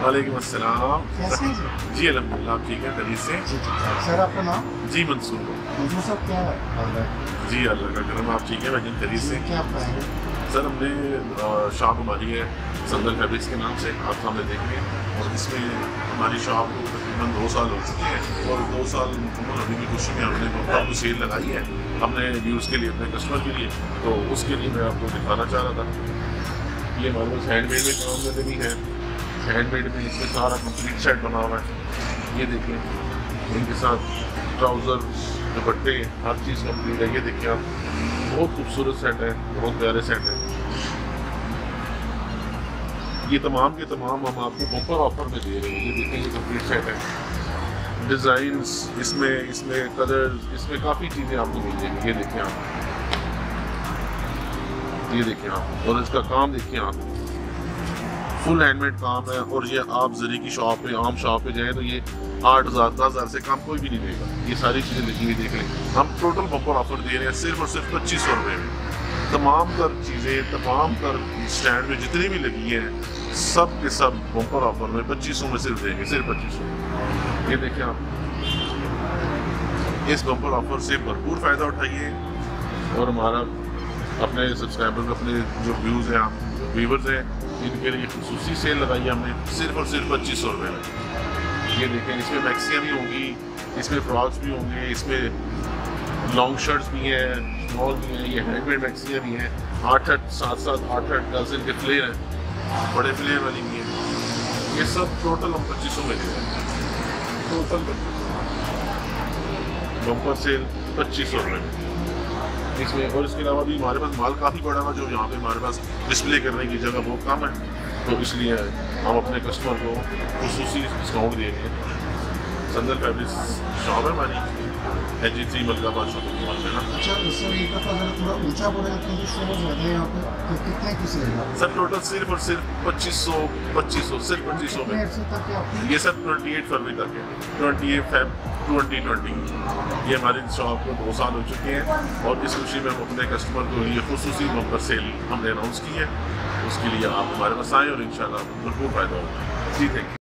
वालेकुम अस्सलाम। कैसे हैं सर? जी अल्हम्दुलिल्लाह, आप ठीक है? खैरियत से? जी ठीक ठाक। सर आपका नाम? जी मंसूर। मंसूर साहब क्या हाल है? जी अल्लाह का करम, आप ठीक है? मैं खैरियत से? क्या आप कहेंगे? सर हमने शॉप हमारी है संदल फैब्रिक्स के नाम से, आप सामने देखेंगे। और इसमें हमारी शॉप को तकरीबन 2 साल हो चुके हैं और 2 साल मुकम्मल होने की खुशी में हमने आपको सेल लगाई है हमने व्यूज़ के लिए, अपने कस्टमर के लिए। तो उसके लिए मैं आपको दिखाना चाह रहा था। ये हमारे पास हैंडमेड में काम करने भी है। हैंडमेड में इसमें सारा कंप्लीट सेट बना हुआ है। ये देखिए, इनके साथ ट्राउज़र, दुपट्टे, हर चीज़ कंप्लीट है। ये देखिए आप, बहुत खूबसूरत सेट है, बहुत प्यारे सेट है। ये तमाम के तमाम हम आपको बम्पर ऑफर में दे रहे हैं। ये देखिए, ये कंप्लीट सेट है। डिज़ाइंस इसमें कलर्स, इसमें काफ़ी चीज़ें आपको मिल जाएंगी। ये देखिए आप, ये देखिए आप, और इसका काम देखिए आप, फुल हैंडमेड काम है। और ये आप जरी की शॉप पे, आम शॉप पे जाए तो ये 8,000 10,000 से कम कोई भी नहीं देगा। ये सारी चीज़ें लगी हुई देख लें। हम टोटल बम्पर ऑफर दे रहे हैं सिर्फ और सिर्फ 2500 रुपये में। तमाम तर चीज़ें, तमाम तर स्टैंड में जितनी भी लगी हैं, सब के सब बम्पर ऑफर में 2500 में सिर्फ देंगे, सिर्फ 2500। ये देखिए आप, इस बम्पर ऑफर से भरपूर फ़ायदा उठाइए। और हमारा अपने सब्सक्राइबर, अपने जो व्यूज़ हैं, आप व्यूवर्स हैं, इनके लिए खुसूसी सेल लगाई है हमने सिर्फ और सिर्फ 2500 रुपये में। ये देखें, इसमें मैक्सियाँ भी होंगी, इसमें फ्रॉक्स भी होंगे, इसमें लॉन्ग शर्ट्स भी हैं, स्मॉल भी हैं। ये हैंडमेड मैक्सियाँ भी हैं, 8-8 7-7 8-8 डजन के फ्लेयर हैं, बड़े फ्लेयर वाली भी हैं। ये सब टोटल हम 2500 में दे रहे हैं। टोटल बम्पर सेल 2500 रुपये में इसमें। और इसके अलावा भी हमारे पास माल काफ़ी बड़ा हुआ, जो यहाँ पे हमारे पास डिस्प्ले करने की जगह बहुत कम है, तो इसलिए हम अपने कस्टमर को खुसूसी डिस्काउंट दे रहे हैं। संदल फैब्रिक्स शॉप है हमारी, NG3 मलकाबाद शॉपिंग मॉल में ना। अच्छा सर, एक दफ़ा अगर थोड़ा ऊंचा बोले क्योंकि शोर ज़्यादा है यहाँ पे, तो कितने की सेल है? सर टोटल सिर्फ और सिर्फ 2500 सिर्फ 2500 में। तक आपकी ये सर 28 फरवरी तक है, 28 Feb 2020। ये हमारी शॉप को 2 साल हो चुके हैं और इस खुशी में हम अपने कस्टमर को लिए खुसूसी बम्पर सेल हमने अनाउंस की है। उसके लिए आप हमारे पास आएँ और इंशाल्लाह भरपूर फ़ायदा होगा। जी थैंक यू।